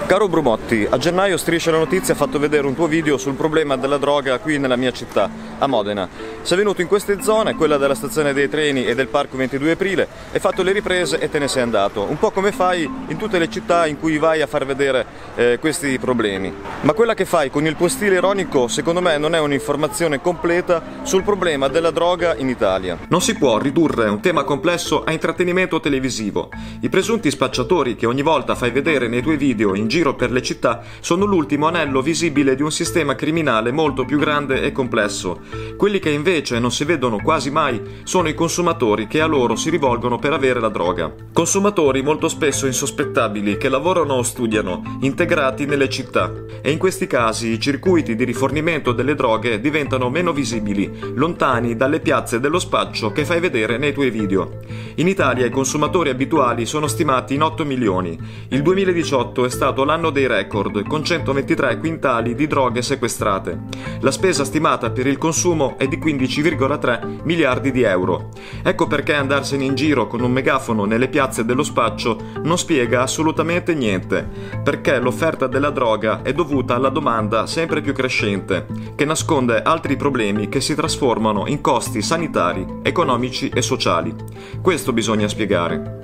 Caro Brumotti, a gennaio Striscia la Notizia ha fatto vedere un tuo video sul problema della droga qui nella mia città, a Modena. Sei venuto in queste zone, quella della stazione dei treni e del parco 22 aprile, hai fatto le riprese e te ne sei andato. Un po' come fai in tutte le città in cui vai a far vedere questi problemi. Ma quella che fai con il tuo stile ironico, secondo me, non è un'informazione completa sul problema della droga in Italia. Non si può ridurre un tema complesso a intrattenimento televisivo. I presunti spacciatori che ogni volta fai vedere nei tuoi video in giro per le città sono l'ultimo anello visibile di un sistema criminale molto più grande e complesso. Quelli che invece non si vedono quasi mai sono i consumatori che a loro si rivolgono per avere la droga. Consumatori molto spesso insospettabili che lavorano o studiano, integrati nelle città. E in questi casi i circuiti di rifornimento delle droghe diventano meno visibili, lontani dalle piazze dello spaccio che fai vedere nei tuoi video. In Italia i consumatori abituali sono stimati in 8 milioni. Il 2018 è stato l'anno dei record, con 123 quintali di droghe sequestrate. La spesa stimata per il consumo è di 15,3 miliardi di euro. Ecco perché andarsene in giro con un megafono nelle piazze dello spaccio non spiega assolutamente niente, perché l'offerta della droga è dovuta alla domanda sempre più crescente, che nasconde altri problemi che si trasformano in costi sanitari, economici e sociali. Questo bisogna spiegare.